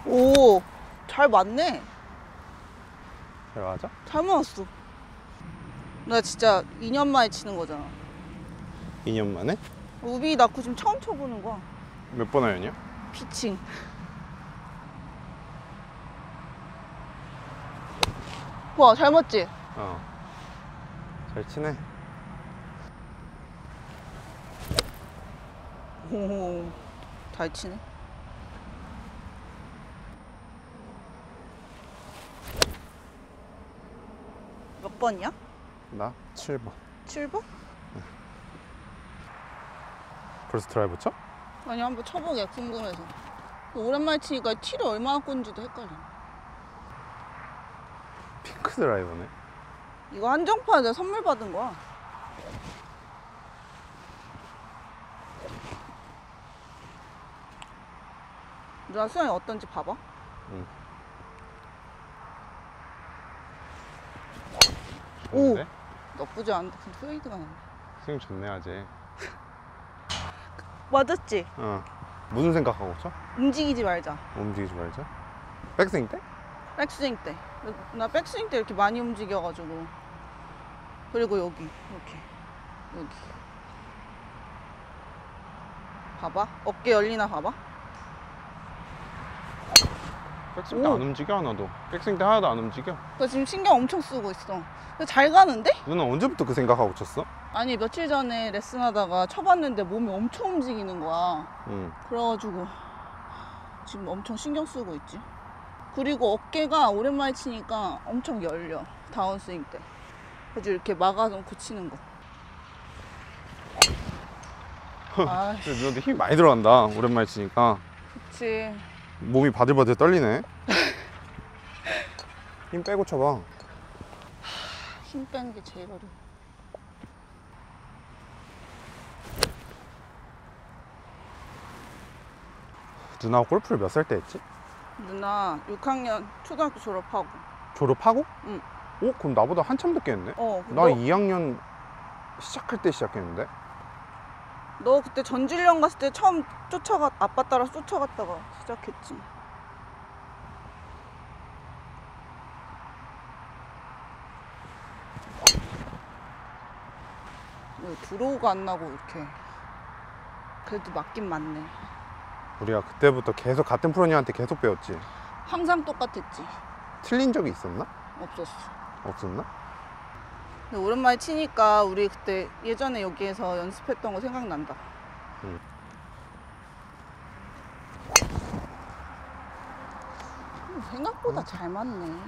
오, 잘 맞네. 잘 맞아? 잘 맞았어. 나 진짜 2년 만에 치는 거잖아. 2년 만에? 우비 낳고 지금 처음 쳐보는 거야. 몇 번 하였냐? 피칭. 와, 잘 맞지? 어. 잘 치네. 오, 잘 치네. 몇 번이야? 나 7번. 7번? 벌써 드라이브 쳐? 아니, 한번 쳐보게, 궁금해서. 오랜만에 치니까 티를 얼마나 꽂는지도 헷갈려. 핑크 드라이버네. 이거 한정판 내가 선물 받은 거야. 누나 수영이 어떤지 봐봐. 응. 오! 좋은데? 나쁘지 않은데 근데 페이드가 나네. 스윙 좋네 아직. 맞았지? 어. 무슨 생각하고 쳐? 움직이지 말자. 움직이지 말자. 백스윙 때? 백스윙 때. 나 백스윙 때 이렇게 많이 움직여가지고. 그리고 여기 이렇게 여기 봐봐. 어깨 열리나 봐봐. 백스윙 때 오. 안 움직여 하나도. 백스윙 때 하나도 안 움직여. 나 지금 신경 엄청 쓰고 있어. 근데 잘 가는데? 누나 언제부터 그 생각하고 쳤어? 아니 며칠 전에 레슨하다가 쳐봤는데 몸이 엄청 움직이는 거야. 응. 그래가지고 지금 엄청 신경 쓰고 있지. 그리고 어깨가 오랜만에 치니까 엄청 열려. 다운스윙 때. 그래서 이렇게 막아놓고 치는 거. 아, 근데 누나도 힘이 많이 들어간다. 오랜만에 치니까. 그치. 몸이 바들바들 떨리네. 힘 빼고 쳐봐. 힘 빼는 게 제일 어려워. 누나 골프를 몇 살 때 했지? 누나 6학년 초등학교 졸업하고. 졸업하고? 응. 오, 그럼 나보다 한참 늦게 했네? 나 너, 2학년 시작할 때 시작했는데? 너 그때 전주령 갔을 때 처음 아빠 따라서 쫓아갔다가 시작했지. 왜 드로우가 안 나고 이렇게. 그래도 맞긴 맞네. 우리가 그때부터 계속 같은 프로님한테 계속 배웠지. 항상 똑같았지. 틀린 적이 있었나? 없었어. 없었나? 근데 오랜만에 치니까 우리 그때 예전에 여기에서 연습했던 거 생각난다. 응. 생각보다 잘 맞네.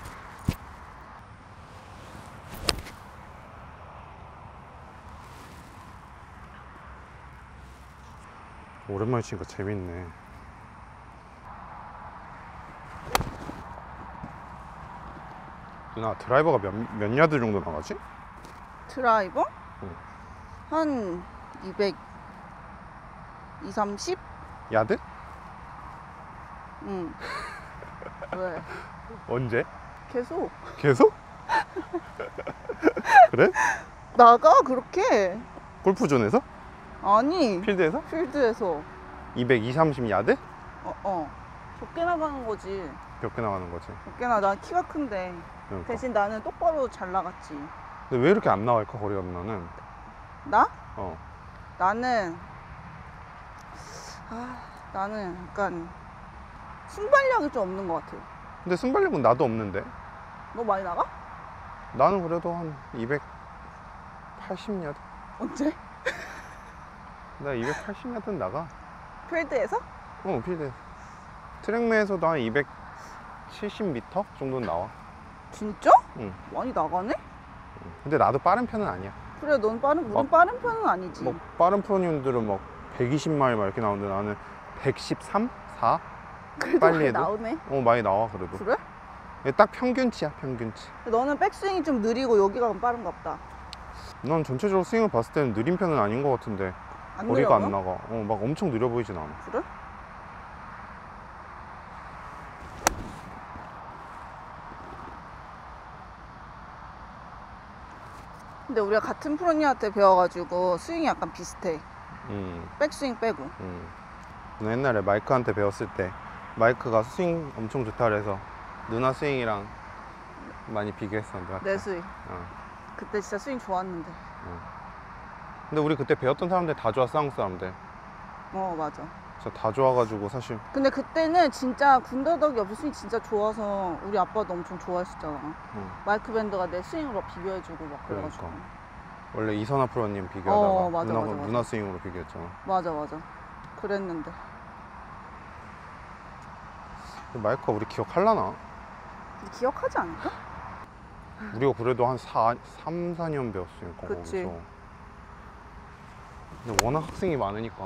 오랜만에 치니까 재밌네. 누나 드라이버가 몇 야드 정도 나가지? 드라이버? 응. 한 200, 2, 30? 야드? 응. 왜? 언제? 계속 계속? 그래? 나가 그렇게. 골프존에서? 아니 필드에서? 필드에서 220, 30 야드? 적게 나가는 거지. 몇 개 나가는 거지? 적게 난 키가 큰데. 그러니까. 대신 나는 똑바로 잘 나갔지. 근데 왜 이렇게 안 나갈까, 거리가 누나는? 나? 어. 나는 약간 순발력이 좀 없는 것 같아요. 근데 순발력은 나도 없는데? 너 많이 나가? 나는 그래도 한 280 야드? 언제? 나 280 야드는 나가. 필드에서? 필드에서. 트랙매에서도 한 270m 정도는 나와. 진짜? 응. 많이 나가네? 근데 나도 빠른 편은 아니야. 그래 넌 우린 빠른 편은 아니지. 뭐 빠른 프로님들은 막 120마일 막 이렇게 나오는데 나는 113? 4? 그래도 빨리 많이 해도? 나오네. 많이 나와 그래도. 그래? 이게 딱 평균치야, 평균치. 너는 백스윙이 좀 느리고 여기가 빠른가 보다. 넌 전체적으로 스윙을 봤을 때는 느린 편은 아닌 것 같은데 안 거리가 느려 안 나가. 막 엄청 느려 보이진 않아. 그래? 근데 우리가 같은 프로님한테 배워가지고 스윙이 약간 비슷해. 백스윙 빼고. 너 옛날에 마이크한테 배웠을 때 마이크가 스윙 엄청 좋다 그래서 누나 스윙이랑 많이 비교했어. 내 스윙. 어. 그때 진짜 스윙 좋았는데. 근데 우리 그때 배웠던 사람들 다 좋았어, 한국 사람들. 맞아. 진짜 다 좋아가지고 사실. 근데 그때는 진짜 군더더기 없이 스윙 진짜 좋아서 우리 아빠도 엄청 좋아했었잖아. 마이크 밴드가 내 스윙으로 비교해주고 막 그래가지고. 그러니까. 원래 이선아 프로님 비교하다가 맞아, 맞아. 누나 스윙으로 비교했잖아. 맞아. 그랬는데. 마이크가 우리 기억할라나? 우리 기억하지 않을까? 우리가 그래도 한 3, 4년 배웠으니까. 그치. 거기서. 근데 워낙 학생이 많으니까.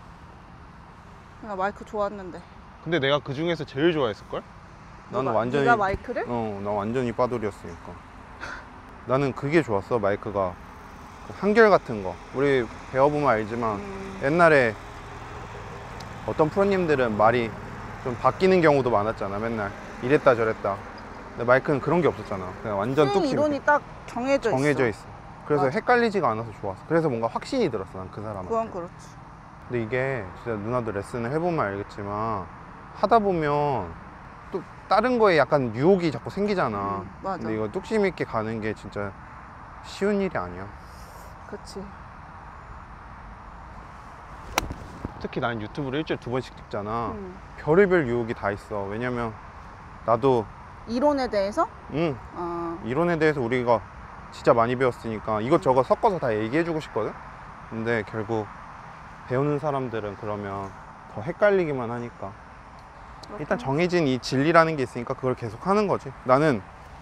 나 마이크 좋았는데. 근데 내가 그 중에서 제일 좋아했을걸? 나는 완전히. 네가 마이크를? 나 완전히 빠돌이었으니까. 나는 그게 좋았어, 마이크가. 한결 같은 거. 우리 배워보면 알지만 옛날에 어떤 프로님들은 말이 좀 바뀌는 경우도 많았잖아, 맨날. 이랬다 저랬다. 근데 마이크는 그런 게 없었잖아. 그냥 완전 스윙 뚝심. 이론이 딱 정해져 있어. 그래서 맞아. 헷갈리지가 않아서 좋았어. 그래서 뭔가 확신이 들었어, 난 그 사람한테. 그건 그렇지. 근데 이게 진짜 누나도 레슨을 해보면 알겠지만 하다 보면 또 다른 거에 약간 유혹이 자꾸 생기잖아. 맞아. 근데 이거 뚝심 있게 가는 게 진짜 쉬운 일이 아니야. 그치. 특히 난 유튜브를 일주일에 2번씩 찍잖아. 별의별 유혹이 다 있어. 왜냐면 나도 이론에 대해서? 이론에 대해서 우리가 진짜 많이 배웠으니까 이것저것 섞어서 다 얘기해주고 싶거든. 근데 결국 배우는 사람들은 그러면 더 헷갈리기만 하니까 일단 정해진 이 진리라는 게 있으니까 그걸 계속 하는 거지. 나는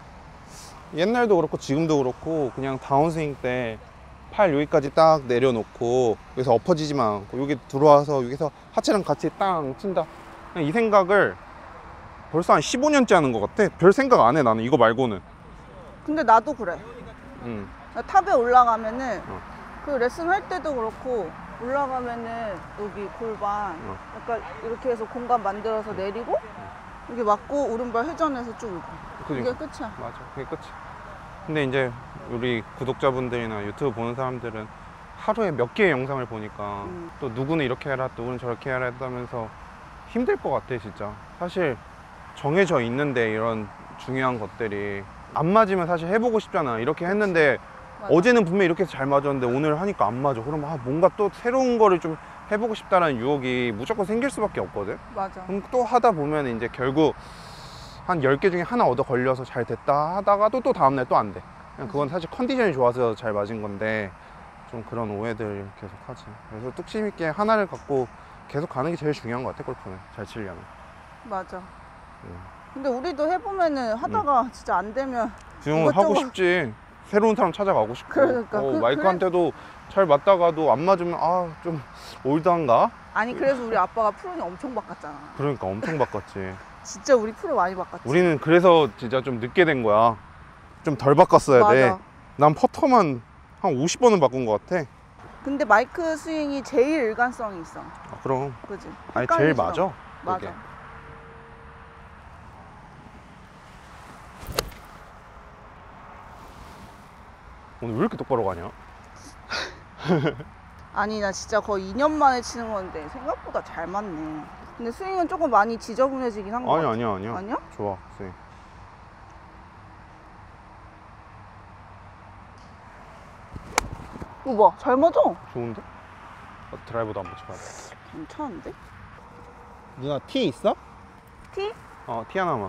옛날도 그렇고 지금도 그렇고 그냥 다운스윙 때 팔 여기까지 딱 내려놓고 여기서 엎어지지만 않고 여기 들어와서 여기서 하체랑 같이 땅 친다, 그냥 이 생각을 벌써 한 15년째 하는 것 같아. 별 생각 안 해, 나는 이거 말고는. 근데 나도 그래. 나 탑에 올라가면은 그 레슨 할 때도 그렇고 올라가면은 여기 골반 약간 이렇게 해서 공간 만들어서 내리고 여기 맞고 오른발 회전해서 쭉 오고. 그러니까. 이게 끝이야. 맞아, 그게 끝이야. 근데 이제 우리 구독자분들이나 유튜브 보는 사람들은 하루에 몇 개의 영상을 보니까 또 누구는 이렇게 해라, 누구는 저렇게 해라 했다면서 힘들 것 같아, 진짜. 사실 정해져 있는데 이런 중요한 것들이 안 맞으면 사실 해보고 싶잖아. 이렇게 했는데 맞아. 어제는 분명히 이렇게 해서 잘 맞았는데 오늘 하니까 안 맞아. 그럼 뭔가 또 새로운 거를 좀 해보고 싶다는 유혹이 무조건 생길 수밖에 없거든. 맞아. 그럼 또 하다 보면 이제 결국 한 10개 중에 하나 얻어 걸려서 잘 됐다 하다가도 또 다음날 또 안 돼. 그냥 그건 사실 컨디션이 좋아서 잘 맞은 건데 좀 그런 오해들 계속 하지. 그래서 뚝심 있게 하나를 갖고 계속 가는 게 제일 중요한 것 같아, 골프는. 잘 치려면. 맞아. 근데 우리도 해보면은 하다가 진짜 안 되면 수영은 하고 싶지. 새로운 사람 찾아가고 싶고. 그러니까. 마이크한테도 잘 맞다가도 안 맞으면 좀 올드한가? 아니 그래서 우리 아빠가 프로니 엄청 바꿨잖아. 그러니까 엄청 바꿨지. 진짜 우리 프로 많이 바꿨지. 우리는 그래서 진짜 좀 늦게 된 거야. 좀 덜 바꿨어야 돼. 맞아. 난 퍼터만 한 50번은 바꾼 것 같아. 근데 마이크 스윙이 제일 일관성이 있어. 그럼. 그지? 아니 제일 맞아. 맞아. 그게. 오늘 왜 이렇게 똑바로 가냐? 아니 나 진짜 거의 2년 만에 치는 건데 생각보다 잘 맞네. 근데 스윙은 조금 많이 지저분해지긴 한 거 같아. 아니야. 아니야? 좋아, 스윙. 이거 봐, 잘 맞아. 좋은데? 드라이버도 한번 쳐봐. 괜찮은데? 누나 티 있어? 티? 티 하나만.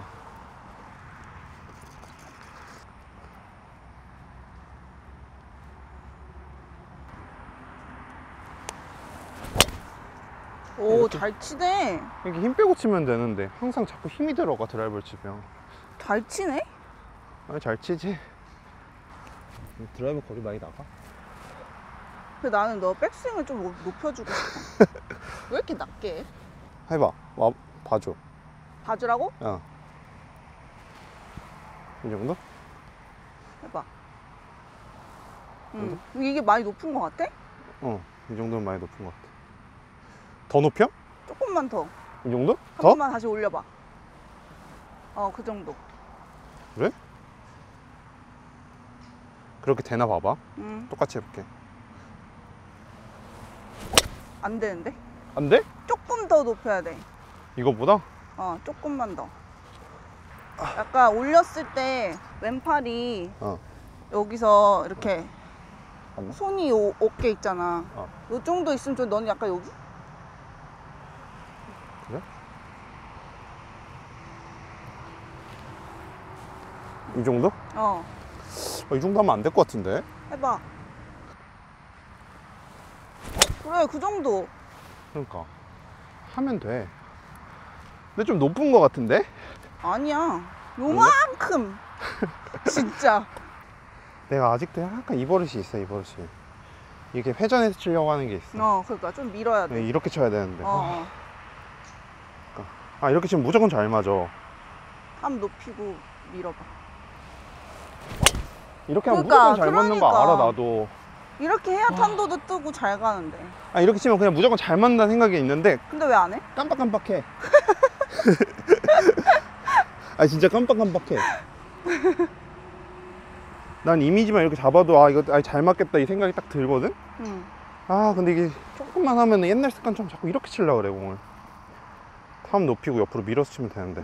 오, 이렇게? 잘 치네. 이렇게 힘 빼고 치면 되는데 항상 자꾸 힘이 들어가, 드라이버를 치면. 잘 치네? 아니 잘 치지. 드라이버 거리 많이 나가? 근데 나는 너 백스윙을 좀 높여주고 싶어. 왜 이렇게 낮게 해? 해봐. 와, 봐줘. 봐주라고? 이 정도? 해봐. 이게 많이 높은 것 같아? 이 정도는 많이 높은 것 같아. 더 높여? 조금만 더. 이 정도? 한 더? 번만 다시 올려봐. 그 정도. 그래? 그렇게 되나 봐봐. 똑같이 해볼게. 안 되는데? 안 돼? 조금 더 높여야 돼. 이거보다? 조금만 더. 약간 올렸을 때 왼팔이 여기서 이렇게 맞나? 손이 어깨 있잖아. 요 정도 있으면 좀 너는 약간 여기? 그래? 이 정도? 이 정도 하면 안 될 것 같은데? 해봐. 그래, 그 정도. 그러니까 하면 돼. 근데 좀 높은 것 같은데? 아니야. 요만큼. 진짜. 내가 아직도 약간 이 버릇이 있어, 이 버릇이. 이렇게 회전해서 치려고 하는 게 있어. 그러니까 좀 밀어야 돼. 이렇게 쳐야 되는데. 이렇게 치면 무조건 잘 맞아. 함 높이고 밀어봐. 이렇게 하면 그러니까, 무조건 잘 맞는 거 알아, 나도. 이렇게 해야 탄도도 뜨고 잘 가는데. 이렇게 치면 그냥 무조건 잘 맞는다는 생각이 있는데 근데 왜 안 해? 깜빡깜빡해. 진짜 깜빡깜빡해. 난 이미지만 이렇게 잡아도 이거 잘 맞겠다 이 생각이 딱 들거든? 근데 이게 조금만 하면 옛날 습관처럼 자꾸 이렇게 치려고 그래, 공을. 탐 높이고 옆으로 밀어서 치면 되는데.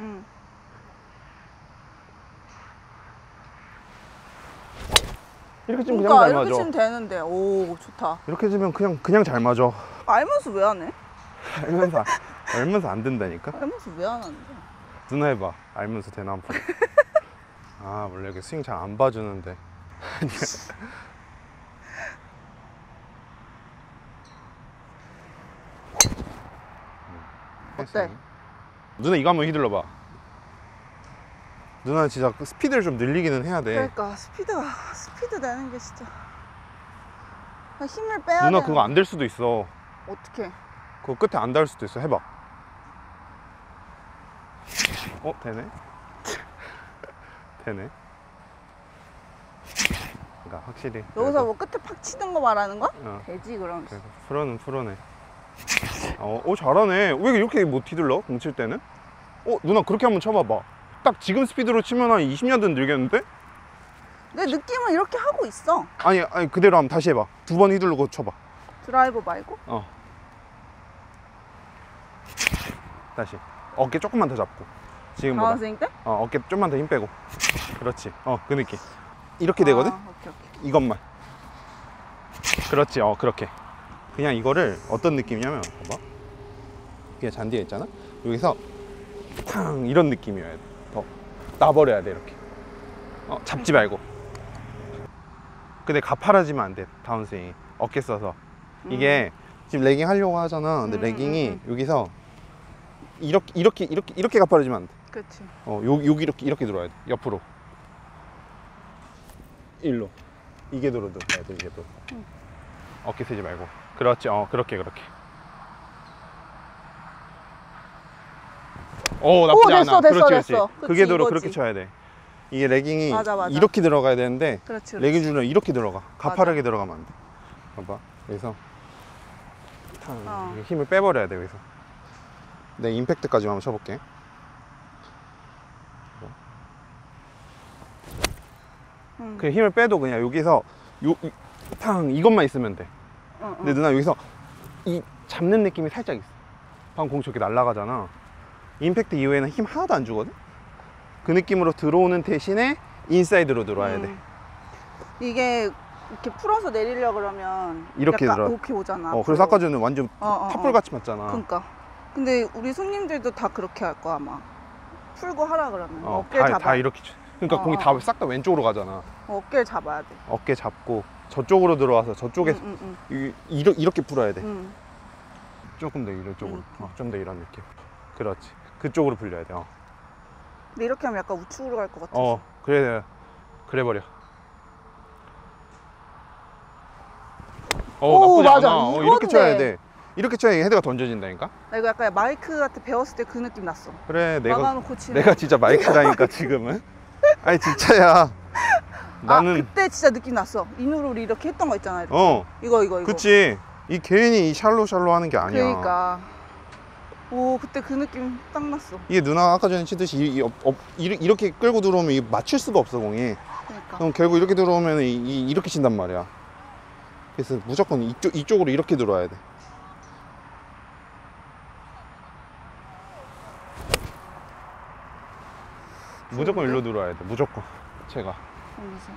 이렇게 치면 그냥 잘 이렇게 맞아. 치면 되는데. 오, 좋다. 이렇게 치면 그냥 잘 맞아. 알면서 왜 안 해? 알면서 안 된다니까? 알면서 왜 안 하는데? 누나 해봐. 알면서 되나 한번. 원래 이렇게 스윙 잘 안 봐주는데. 어때? 누나 이거 한번 휘둘러봐. 누나 진짜 스피드를 좀 늘리기는 해야 돼. 그러니까 스피드 내는 게 진짜 힘을 빼야 누나 돼. 그거 안 될 수도 있어. 어떻게? 그거 끝에 안 닿을 수도 있어. 해봐. 되네. 되네. 그러니까 확실히 여기서 뭐 끝에 팍 치는 거 말하는 거야? 되지 그럼. 그래서 프로는 프로네. 잘하네. 왜 이렇게 못 휘둘러? 공 칠 때는? 누나 그렇게 한번 쳐봐봐. 딱 지금 스피드로 치면 한 20야드는 늘겠는데? 내 느낌은 이렇게 하고 있어. 아니 그대로 한번 다시 해봐. 2번 휘두르고 쳐봐. 드라이브 말고? 다시. 어깨 조금만 더 잡고. 지금보다. 다운스윙 때? 어깨 좀만 더 힘 빼고. 그렇지. 그 느낌. 이렇게 되거든? 오케이. 이것만. 그렇지. 그렇게. 그냥 이거를 어떤 느낌이냐면, 봐봐. 그냥 잔디에 있잖아? 여기서 탕 이런 느낌이어야 돼. 더 놔버려야 돼, 이렇게. 잡지 말고. 근데 가파라지면 안 돼, 다운스윙이. 어깨 써서. 이게 지금 레깅 하려고 하잖아. 근데 레깅이 여기서 이렇게 가파라지면 안 돼. 그렇지. 여기 이렇게 들어야 돼. 옆으로. 일로. 이게 들어야 돼, 이게 또. 어깨 세지 말고. 그렇지. 그렇게. 나쁘지 않아. 그렇지. 그게 들어 그렇게 쳐야 돼. 이게 레깅이 맞아. 이렇게 들어가야 되는데 그렇지. 레깅 줄은 이렇게 들어가. 가파르게 들어가면 안 돼. 봐봐. 그래서 힘을 빼버려야 돼. 여기서 내 임팩트까지 한번 쳐볼게. 그 힘을 빼도 그냥 여기서 이것만 있으면 돼. 근데 누나 여기서 이 잡는 느낌이 살짝 있어. 방금 공 저렇게 날아가잖아. 임팩트 이후에는 힘 하나도 안 주거든? 그 느낌으로 들어오는 대신에 인사이드로 들어와야 돼. 이게 이렇게 풀어서 내리려 그러면 이렇게 약간 들어. 이렇게 오잖아. 그래서 아까 전에 완전 탑볼같이 맞잖아. 그러니까. 근데 우리 손님들도 다 그렇게 할 거야 아마. 풀고 하라 그러면 어깨를 잡아. 다 이렇게. 그러니까 공이 다 싹 다 왼쪽으로 가잖아. 어깨를 잡아야 돼. 어깨 잡고 저쪽으로 들어와서 저쪽에 이렇게 풀어야 돼. 조금 더 이쪽으로. 좀 더 이런 느낌. 그렇지. 그쪽으로 풀려야 돼. 근데 이렇게 하면 약간 우측으로 갈 것 같아. 그래 버려. 오, 나쁘지 맞아. 않아. 이렇게 쳐야 돼. 이렇게 쳐야 헤드가 던져진다니까? 나 이거 약간 마이크한테 배웠을 때 그 느낌 났어. 그래, 막아놓고 치는. 내가 진짜 마이크라니까 지금은. 아니 진짜야. 나는 그때 진짜 느낌 났어. 인으로 우리 이렇게 했던 거 있잖아. 이렇게. 이거. 그치. 이 괜히 이 샬로 하는 게 아니야. 그러니까. 오, 그때 그 느낌 딱 났어. 이게 누나 아까 전에 치듯이 이렇게 끌고 들어오면 이게 맞출 수가 없어, 공이. 그러니까. 그럼 결국 이렇게 들어오면 이렇게 친단 말이야. 그래서 무조건 이쪽으로 이렇게 들어와야 돼. 무조건 일로 들어와야 돼. 무조건. 제가. 여기서.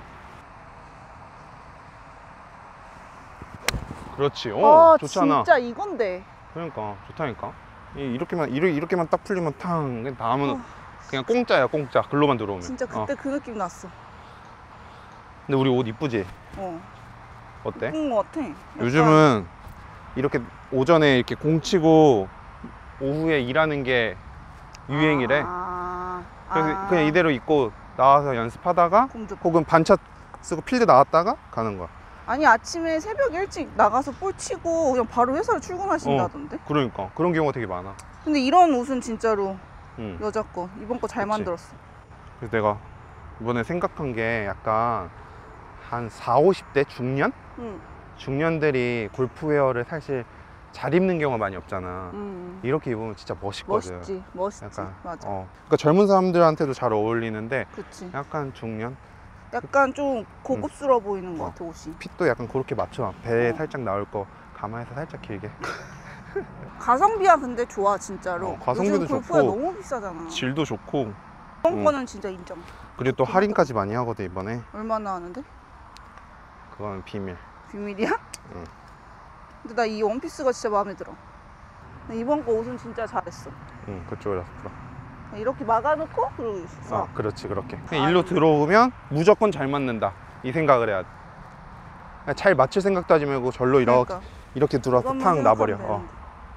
그렇지. 좋잖아. 진짜 이건데. 그러니까 좋다니까. 이렇게만 딱 풀리면 탕. 다음은 그냥 공짜야, 공짜. 글로만 들어오면. 진짜 그때 그 느낌 났어. 근데 우리 옷 이쁘지? 어때? 예쁜 거 같아. 약간 요즘은 이렇게 오전에 이렇게 공 치고 오후에 일하는 게 유행이래. 그래서 그냥 이대로 입고 나와서 연습하다가 공주. 혹은 반차 쓰고 필드 나왔다가 가는 거야. 아니 아침에 새벽 일찍 나가서 볼 치고 그냥 바로 회사를 출근하신다던데? 그러니까 그런 경우가 되게 많아. 근데 이런 옷은 진짜로 응. 여자 거 이번 거 잘 그치. 만들었어. 그래서 내가 이번에 생각한 게 약간 한 40, 50대 중년? 응. 중년들이 골프웨어를 사실 잘 입는 경우가 많이 없잖아. 이렇게 입으면 진짜 멋있거든. 멋있지. 약간, 맞아. 그러니까 젊은 사람들한테도 잘 어울리는데 그치. 약간 중년? 약간 좀 고급스러워 보이는 것 같아 옷이. 핏도 약간 그렇게 맞춰. 배에 어. 살짝 나올 거 감안해서 살짝 길게. 가성비야 근데 좋아 진짜로. 가성비도 요즘 골프가 좋고 너무 비싸잖아. 질도 좋고. 이번 거는 진짜 인정. 그리고 또 할인까지 많이 하거든 이번에. 얼마나 하는데? 그건 비밀. 비밀이야? 응. 근데 나 이 원피스가 진짜 마음에 들어. 근데 이번 거 옷은 진짜 잘했어. 응, 그쪽이라서 풀어. 이렇게 막아놓고 그러고 있어. 그렇지, 그렇게. 그냥 일로 들어오면 무조건 잘 맞는다. 이 생각을 해야 돼. 그냥 잘 맞출 생각도 하지 말고 절로 그러니까. 이렇게 들어와서 그것만 탁 놔버려. 생각하면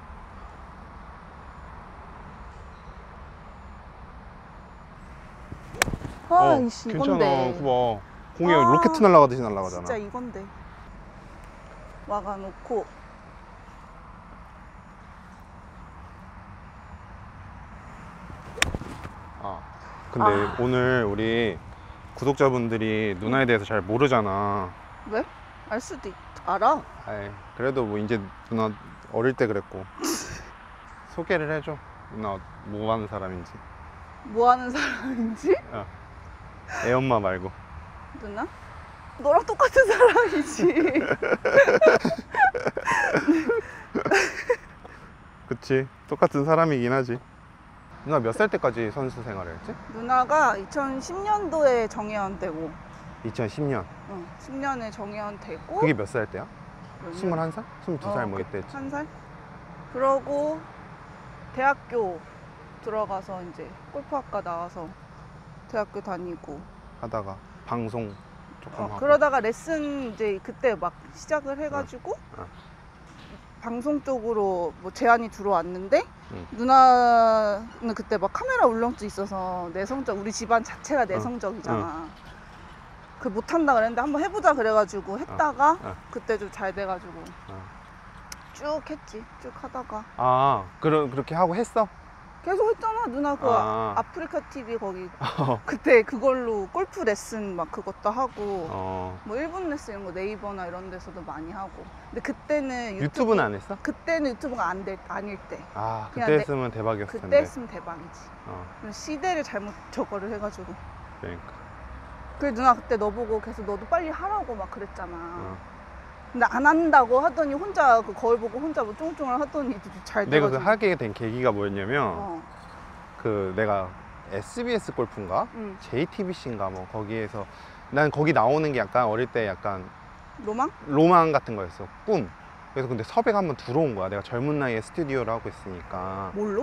되는데. 이씨 괜찮아. 이건데. 그거 봐. 공이 로켓 날아가듯이 날아가잖아. 진짜 이건데. 막아놓고. 근데 오늘 우리 구독자분들이 누나에 대해서 잘 모르잖아. 왜? 알 수도 알아. 아이, 그래도 뭐 이제 누나 어릴 때 그랬고. 소개를 해줘. 누나 뭐 하는 사람인지. 뭐 하는 사람인지? 애 엄마 말고. 누나? 너랑 똑같은 사람이지. 그치, 똑같은 사람이긴 하지. 누나 몇 살 때까지 선수 생활을 했지? 누나가 2010년도에 정예원 되고 2010년. 10년에 정예원 되고 그게 몇 살 때야? 몇 년? 21살? 22살 뭐 이때 했지. 한 살? 그러고 대학교 들어가서 이제 골프학과 나와서 대학교 다니고 하다가 방송 조금 하고. 그러다가 레슨 이제 그때 막 시작을 해가지고 방송 쪽으로 뭐 제안이 들어왔는데 누나는 그때 막 카메라 울렁증 있어서 내성적, 우리 집안 자체가 내성적이잖아. 그 못한다 그랬는데 한번 해보자 그래가지고 했다가 그때 좀 잘 돼가지고 쭉 했지. 쭉 하다가 그렇게 하고 했어? 계속 했잖아. 누나 그 아프리카 TV 거기 그때 그걸로 골프 레슨 막 그것도 하고 뭐 1분 레슨 이런 거 네이버나 이런 데서도 많이 하고. 근데 그때는 유튜브는 안 했어? 그때는 유튜브가 아닐 때. 그때 했으면 대박이었을 텐데. 그때 했으면 대박이지. 시대를 잘못 저거를 해가지고. 그러니까. 그래 누나 그때 너 보고 계속 너도 빨리 하라고 막 그랬잖아. 근데 안 한다고 하더니 혼자 그 거울 보고 혼자 뭐 쫑쫑을 하더니 잘 돼가지고. 내가 그 하게 된 계기가 뭐였냐면 그 내가 SBS 골프인가? JTBC인가 뭐 거기에서 난 거기 나오는 게 약간 어릴 때 약간 로망 같은 거였어. 꿈. 그래서 근데 섭외가 한번 들어온 거야. 내가 젊은 나이에 스튜디오를 하고 있으니까. 뭘로?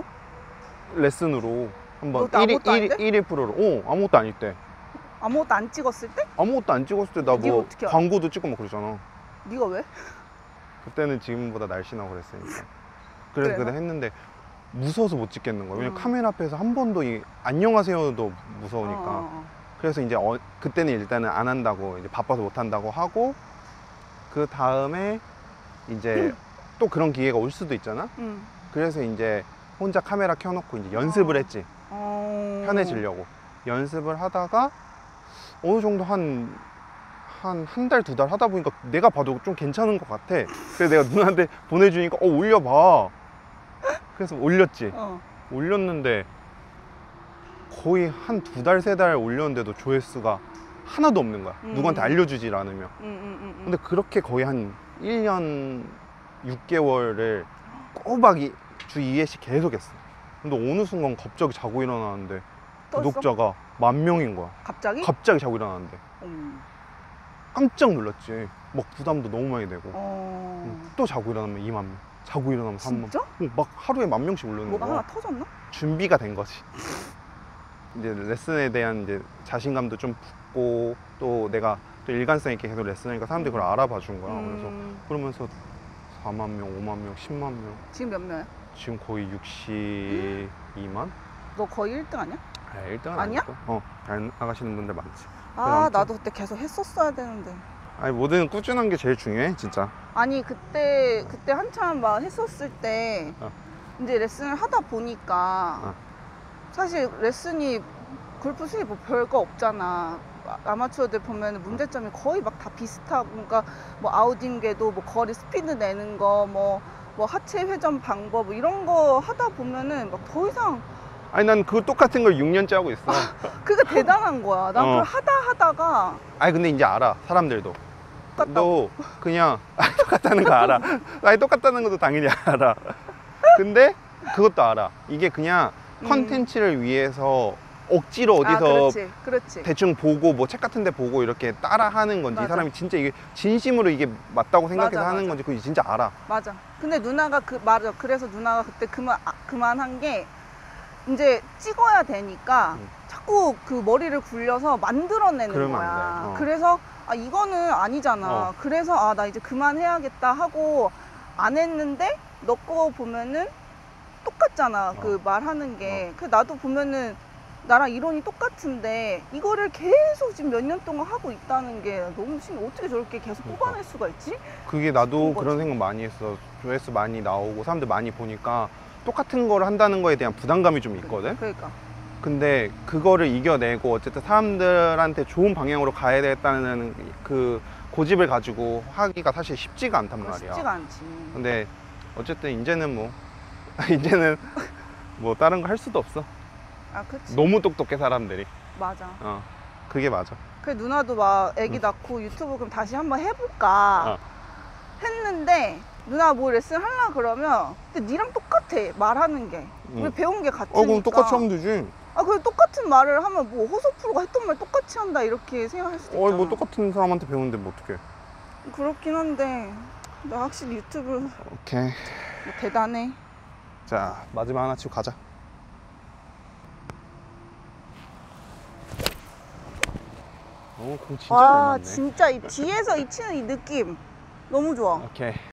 레슨으로 한번 너 아무것도 안 돼? 1일 프로로. 아무것도 아닐 때. 아무것도 안 찍었을 때? 아무것도 안 찍었을 때 나 뭐 광고도 찍고 막 그러잖아. 네가 왜? 그때는 지금보다 날씬하고 그랬으니까. 그래서 그때 했는데 무서워서 못 찍겠는 거야. 왜냐면 카메라 앞에서 한 번도 안녕하세요도 무서우니까. 그래서 이제 그때는 일단은 안 한다고, 이제 바빠서 못 한다고 하고, 그 다음에 이제 또 그런 기회가 올 수도 있잖아. 그래서 이제 혼자 카메라 켜놓고 이제 연습을 했지. 편해지려고 연습을 하다가 어느 정도 한 달, 2달 하다 보니까 내가 봐도 좀 괜찮은 것 같아. 그래서 내가 누나한테 보내주니까 올려봐. 그래서 올렸지. 올렸는데 거의 한 2달, 3달 올렸는데도 조회수가 하나도 없는 거야. 누구한테 알려주질 않으면. 근데 그렇게 거의 한 1년 6개월을 꼬박 주 2회씩 계속 했어. 근데 어느 순간 갑자기 자고 일어나는데 구독자가 10,000명인 거야. 갑자기? 갑자기 자고 일어나는데 깜짝 놀랐지. 막 부담도 너무 많이 되고 또 자고 일어나면 2만 명, 자고 일어나면 3만 명. 진짜? 막 하루에 10,000명씩 올르는 뭐가 거야. 하나 터졌나? 준비가 된 거지. 이제 레슨에 대한 이제 자신감도 좀 붙고 또 내가 또 일관성 있게 계속 레슨하니까 사람들이 그걸 알아봐 준 거야. 그래서 그러면서 4만 명, 5만 명, 10만 명. 지금 몇 명이야? 지금 거의 62만? 너 거의 1등 아니야? 1등은 아니야? 아니고. 안 나가시는 분들 많지. 아 아무튼. 나도 그때 계속 했었어야 되는데. 아니 뭐든 꾸준한 게 제일 중요해 진짜. 아니 그때 한참 막 했었을 때 이제 레슨을 하다 보니까 사실 레슨이 골프 수입 뭐 별거 없잖아. 아마추어들 보면 문제점이 거의 막 다 비슷하고, 그러니까 뭐 아웃인게도 뭐 거리 스피드 내는 거, 뭐 하체 회전 방법 뭐 이런 거 하다 보면은 막 더 이상 아니 난 그 똑같은 걸 6년째 하고 있어. 그게 대단한 거야. 난 그걸 하다가 아니 근데 이제 알아 사람들도. 똑같다고. 너 그냥 똑같다는 거 알아. 아니 똑같다는 것도 당연히 알아. 근데 그것도 알아. 이게 그냥 컨텐츠를 위해서 억지로 어디서 그렇지. 대충 보고 뭐 책 같은 데 보고 이렇게 따라 하는 건지, 이 맞아. 사람이 진짜 이게 진심으로 이게 맞다고 생각해서 맞아, 하는 맞아. 건지 그거 진짜 알아. 맞아. 근데 누나가 맞아. 그래서 누나가 그때 그만한 게 이제 찍어야 되니까 자꾸 그 머리를 굴려서 만들어내는 그러면 거야. 안 돼. 그래서 이거는 아니잖아. 그래서 나 이제 그만해야겠다 하고 안 했는데 너 거 보면은 똑같잖아. 그 말하는 게. 그 나도 보면은 나랑 이론이 똑같은데 이거를 계속 지금 몇 년 동안 하고 있다는 게 너무 신기해. 어떻게 저렇게 계속 뽑아낼 수가 있지? 그게 나도 그런 그런 거지. 생각 많이 했어. 조회수 많이 나오고 사람들 많이 보니까 똑같은 거를 한다는 거에 대한 부담감이 좀 있거든. 그러니까. 근데 그거를 이겨내고 어쨌든 사람들한테 좋은 방향으로 가야 되겠다는 그 고집을 가지고 하기가 사실 쉽지가 않단 말이야. 쉽지가 않지. 근데 어쨌든 이제는 뭐 다른 거 할 수도 없어. 그치. 너무 똑똑해 사람들이. 맞아. 그게 맞아. 그래 누나도 막 애기 낳고 유튜브 그럼 다시 한번 해볼까 했는데 누나 뭐 레슨 하려고 그러면 근데 니랑 똑같아 말하는 게. 우리 배운 게 같으니까. 그럼 똑같이 하면 되지. 그래 똑같은 말을 하면 뭐 호소 프로가 했던 말 똑같이 한다 이렇게 생각할 수도 있잖아. 뭐 똑같은 사람한테 배우는데 뭐 어떡해. 그렇긴 한데 나 확실히 유튜브 오케이. 뭐 대단해. 자 마지막 하나 치고 가자. 공 진짜 잘 맞네. 진짜 이 뒤에서 이 치는 이 느낌 너무 좋아. 오케이.